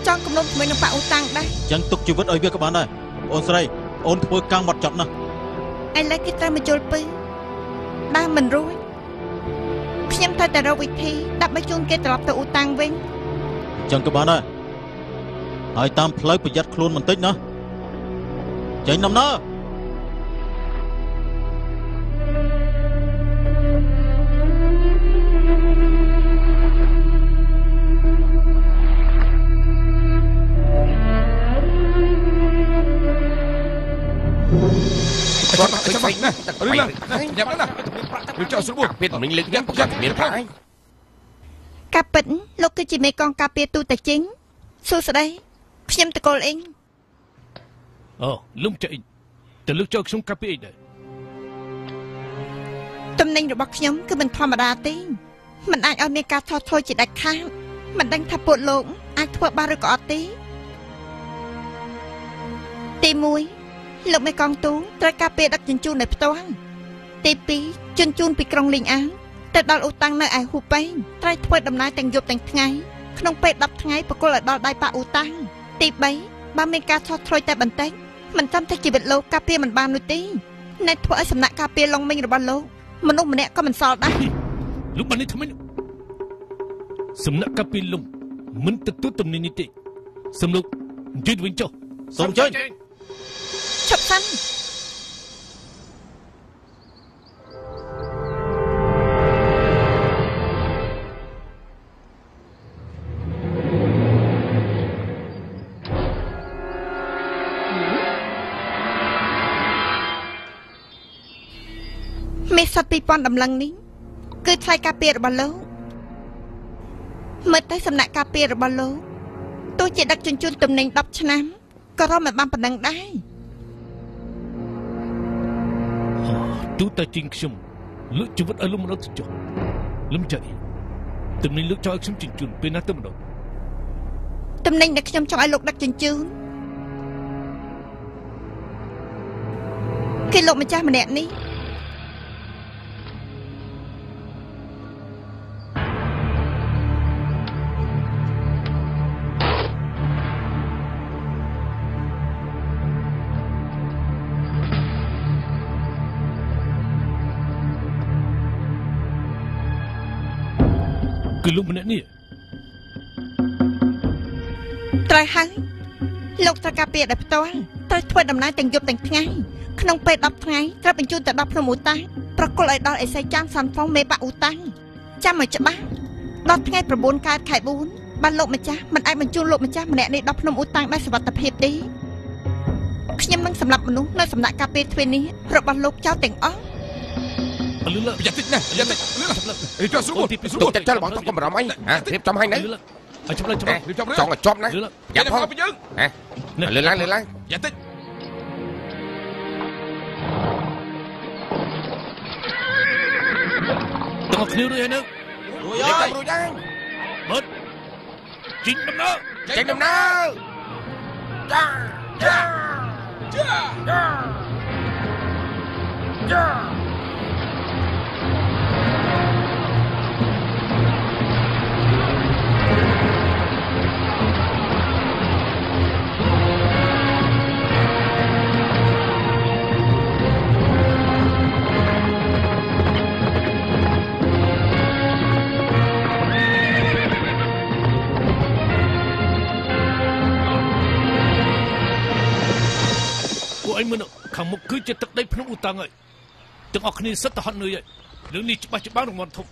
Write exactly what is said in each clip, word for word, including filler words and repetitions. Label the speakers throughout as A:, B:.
A: trong công nông mình bảo tăng đây
B: chẳng tục chịu vứt ở việc các bạn này ôn sợi ôn thua căng mặt chậm nè
A: anh lấy cái tay mà chôn pi ba mình rồi xem thayแต่เราวิธีดับไม่จูนเกตรับตัวตังวิ่ง
B: chẳng các bạn ơi hãy tam lấyประหยัดខ្លួនបន្តិចណាចេញដំណើរ
C: ចាំបាច់ណារឿងណាញ៉ាំណារឿងចោលស្រួលពេលមិញលើកញ៉ាំប្រកាសមានប្រាក់
A: កាពិតលោកគឺជាមេកងការពារទូតចេញសួស្ដីខ្ញុំតកូលអ៊ីង
D: អូលំចេញតើលោកចោលខ្ញុំការពារអីដែរ
A: តំណែងរបស់ខ្ញុំគឺមិនធម្មតាទេមិនអាចឲ្យមានការថោះថយជាដាច់ខាតមិនដឹងថាពួកលោកអាចធ្វើបានឬក៏អត់ទេទីមួយលោកមេកងទូត្រូវការពេលដឹកជញ្ជូននៅផ្ទាល់ទីពីរជញ្ជូនពីក្រុងលីងអាងទៅដល់អូតាំងនៅឯហ៊ូប៉េងត្រូវធ្វើដំណើរទាំងយប់ទាំងថ្ងៃក្នុងពេលដប់ថ្ងៃបកលឲ្យដល់ដៃប៉ាអូតាំងទីបីបើមានការថោះថយតែបន្តិចមិនចាំតែជីវិតលោកការពារមិនបាននោះទេអ្នកធ្វើឲ្យសំណាក់ការពារឡុងមិញរបស់លោកមនុស្សម្នាក់ក៏មិនសល់ដែរ
D: លោកបាននេះធ្វើម៉េចសំណាក់ការពារលំមិនទទួលទំនេញនេះទេសំលោកជឿវិញចុះ
B: សូមជើញ
A: ឈប់សិនមេសត្វពីរពាន់ដំឡឹងនេះគឺថ្លៃការពាររបស់លោកមើលទៅសំណាក់ការពាររបស់លោកទោះជាដឹកជញ្ជូនទំនិញដប់ឆ្នាំក៏រំមិនបានប៉ុណ្ណឹងដែរ
D: ទូតែជាងខ្ញុំលោកជីវិតឲ្យលំរត់ទៅចុះលំចៃទំនិញលោកចោលខ្ញុំជញ្ជូនពេលណាទៅម្ដង
A: ទំនិញដែលខ្ញុំចង់ឲ្យលោកដឹកជញ្ជូនគឺលោកម្ចាស់ម្នាក់នេះ
D: គឺលោកម្នាក់នេះ
A: ត្រូវហើយលោកត្រូវការពារដោយផ្ទាល់ត្រូវធ្វើដំណើរទាំងយប់ទាំងថ្ងៃក្នុងពេលដប់ថ្ងៃត្រូវបញ្ជូនទៅដល់ភ្នំអូតាំងប្រគល់ឲ្យដល់អេសៃចាមសាន់ហ្វុងមេបាក់អូតាំងចាំឲ្យច្បាស់ដល់ថ្ងៃ9កើតខែបួនបានលោកម្ចាស់មិនអាចបញ្ជូនលោកម្ចាស់ម្នាក់នេះដល់ភ្នំអូតាំងដោយសុវត្ថិភាពទេខ្ញុំនឹងសម្លាប់មនុស្សនៅសំណាក់ការពារទ្វេនេះរបស់លោកចោលទាំងអស់
C: លឺលប្រយ័ត្នតិចណាប្រយ័ត្នតិចលឺអីចុះស្រួលស្រួលតែចលបងកុំបារម្ភអីហ៎រៀបចំឲ្យណា
D: ឲ្យចាប់ឡើងចាប់
C: រៀបចំចង់ឲ្យជាប់ណាយ៉ាប់ផងយើងហ៎លឺឡើងលឺឡើងប្រយ័ត្នតិច
D: តោះគ្នារួចហើយនៅ
C: រួចហើយរួចហើយ
D: មើលចេញដំណើរ
C: ចេញដំណើរចាចាចាចា
D: anh muốn khẳng một cứ chết tức đây phun u tăng ấy từng học này rất là hận người ấy đứng đi ba chục bao đồng mòn thục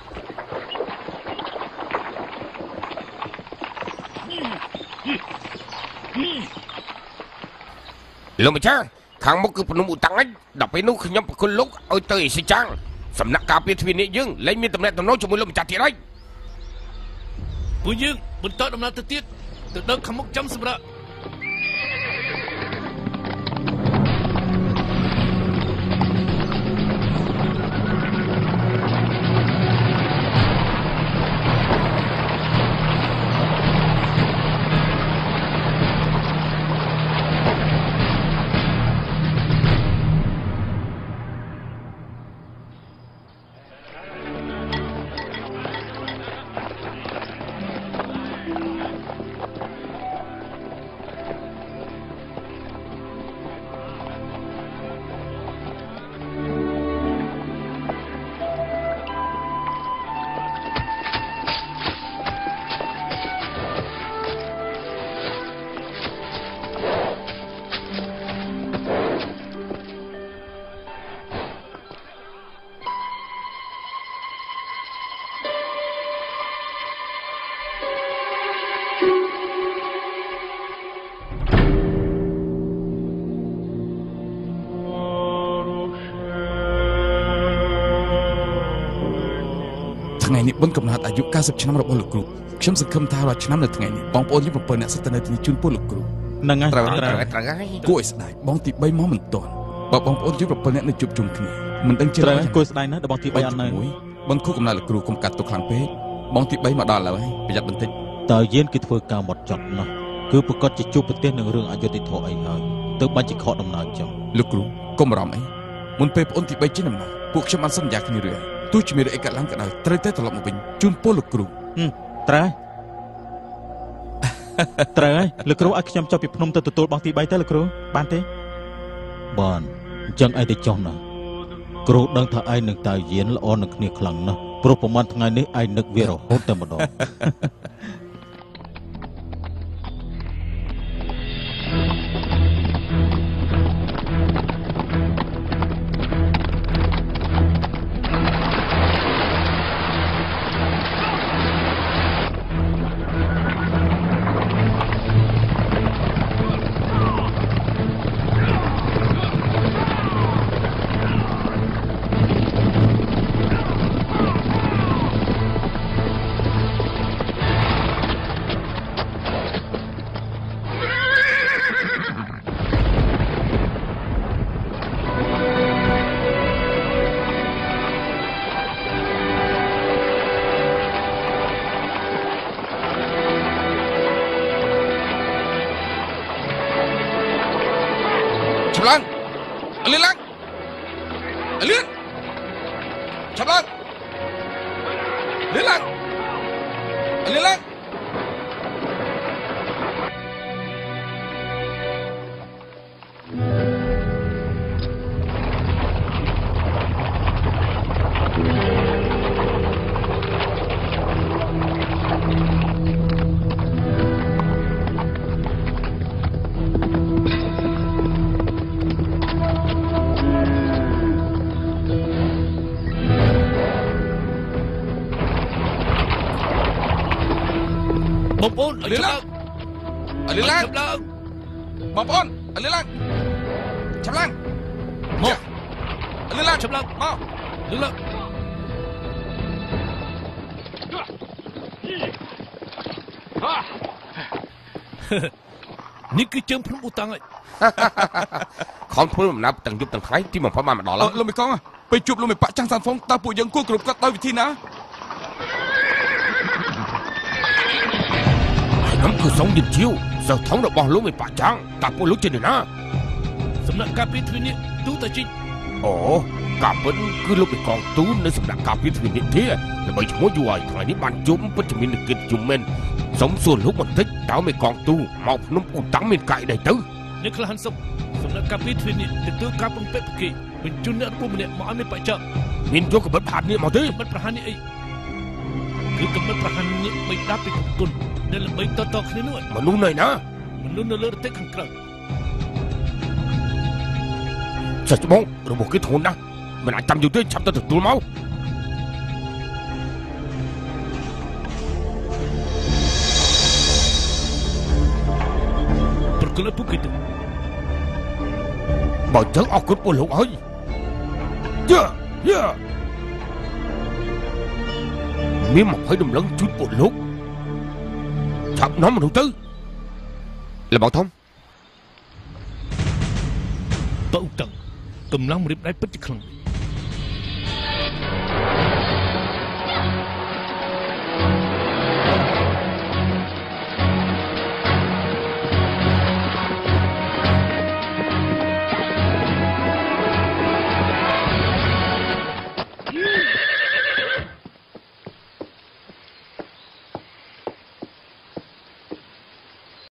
C: lùm cha khẳng một cứ phun u tăng ấy đọc cái nút nhắm con lúc ôi tới sẽ trang sầm nặng cà phê thuyền này dương lấy miếng tầm này tầm nói cho mùi lùm chặt thì đấy
D: mùi dương muốn tới đồng nào tới tiết từ đâu khẳng một trăm sầm ra
E: bưng cầm hạtอายุเก้าสิบឆ្នាំរបស់លោកគ្រូខ្ញុំសង្ឃឹមថារាល់ឆ្នាំនៅថ្ងៃនេះបងប្អូនយើង7នាក់សិតនៅទីនេះជូនពរលោកគ្រូ
B: នឹងហើយ
C: ត្រូវត្រូវហើយ
E: គួរឲ្យស្ដាយបងទី3មកមិនទាន់បើបងប្អូនយើង7នាក់នៅជួបជុំគ្នាមិនដឹងជា
B: ត្រូវគួរស្ដាយណាស់ដល់បងទី3អត់នៅ
E: បងគូកំណត់លោកគ្រូកុំកាត់ទុកខ្លាំងពេកបងទី3មកដល់ហើយប្រយ័ត្នបន្តិច
B: តើយានគេធ្វើការមកចត់ណាស់គឺប្រកាសជាជួបប្រទេសនឹងរឿងអយុត្តិធម៌អីហើយទើបបាច់ជាខកដំណើរចុះ
E: លោកគ្រូកុំបារម្ភអីមុនពេលប្អូនទី3ចេញដំណើរពួកខ្ញុំបានសន្យាគ្នារឿយទោះជាមានរឿងអីកើតឡើងក៏ដោយត្រូវតែត្រឡប់មកវិញជូនពរលោកគ្រូ
B: ត្រូវត្រូវហើយលោកគ្រូឲ្យខ្ញុំចុះពីភ្នំទៅទទួលបងទី3ទៅលោកគ្រូបានទេបានអញ្ចឹងឯងទៅចុះណាគ្រូដឹងថាឯងនឹងតើយានល្អនឹងគ្នាខ្លាំងណាស់ព្រោះប្រហែលថ្ងៃនេះឯងនឹកវារហូតតែម្ដង
E: Lan, Alin Lan, Alin, Chập Lan, Alin Lan, Alin Lan.
D: Bông ôn,
E: Alin Lan, Alin Lan,
D: Chập Lan,
E: Bông ôn, Alin Lan, Chập Lan,
D: Mau,
E: Alin Lan,
D: Chập Lan,
E: mau.
D: Alin Lan. Ní cứ chấm phun bút tăng ấy.
C: ខំធ្វើដំណើរទាំងយប់ទាំងថ្ងៃទីបំផុតបានមកដល់ហើយ
E: លោកមេកងពេលជួបលោកមេប៉ាក់ចាំងសានហ្វុងតើពួកយើងគួរគ្រប់គាត់ដោយវិធីណា
C: ខ្ញុំគឺសងយិតជាវសិស្សថងរបស់លោកមិនបាក់ចាំងតើពួកលោកជានរណា
D: Sầm nặng cà phê thuyền nhỉ, tú ta chinh.
C: អូការពិតគឺលោកពីកងទូននៅសម្រាប់ការពីទ្វីនេះទេដើម្បីឈ្មោះយូរហើយថ្ងៃនេះបានជុំពិតជាមានកិច្ចជុំមែនសុំសួរលោកបន្តិចតើមេកងទូមកភ្នំឧតាំងមានកាយដែរទៅ
D: Nếu không hắn sập, sầm nặng cà phê thuyền nhỉ, để tôi cà bông pet kì, mình chun nợ của mình nè, mà anh mới phải chậm.
C: មានយកកបិតផាតនេះមកទេ
D: Mất prahan ấy, cứ cầm mất prahan nhỉ, bị đáp bị cục cồn, nên là bị to to khné nuôi.
C: មនុស្សណៃណា
D: Mình luôn nó lơ tết khăng khăng.
C: សិស្សច្បងរបស់គេធ្ងន់ណាស់មិនអាចចាំយូរទេឆាប់ទៅទទួលមក
D: Perkele bukit tu.
C: បើចឹងអរគុណពួកលោកហើយយ៉ាយ៉ាមានមកឲ្យដំណឹងជូនពួកលោកឆាប់នាំមនុស្សទៅលបងធំ
D: Bậu tầng, cầm lăng một đêm đáy bất chợt khăng.